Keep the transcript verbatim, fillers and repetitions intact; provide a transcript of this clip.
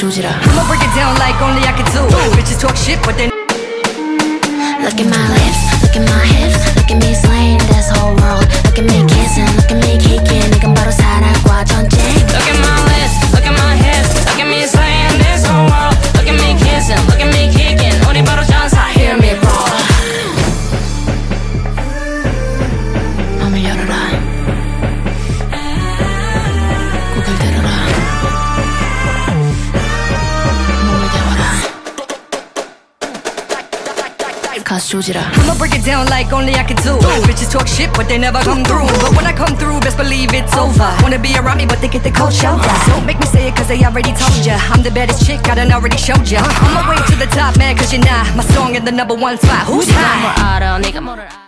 조지라. I'ma break it down like only I can do. Bitches talk shit but they Look at my lips, look at my hips, look at me slaying this whole world. Look at me kissing, look at me kicking. 이건 바로 사랑과 전쟁. Look at my lips, look at my hips, look at me slaying this whole world. Look at me kissing, look at me kicking. 우리 바로 전사, hear me roar. 마음을 열어라. 고개를 들어라. 몸을 데워라. 가수 조지라. I'ma break it down like only I can do. Bitches talk shit but they never come through. But when I come through, best believe it's over. Wanna be around me but they get the cold shoulder. Don't make me say it cause they already told ya. I'm the baddest chick, I done already showed ya. I'm my way to the top man cause you're not my song in the number one spot. Who's high? 네가 뭘 알아, 네가 뭐를 알아.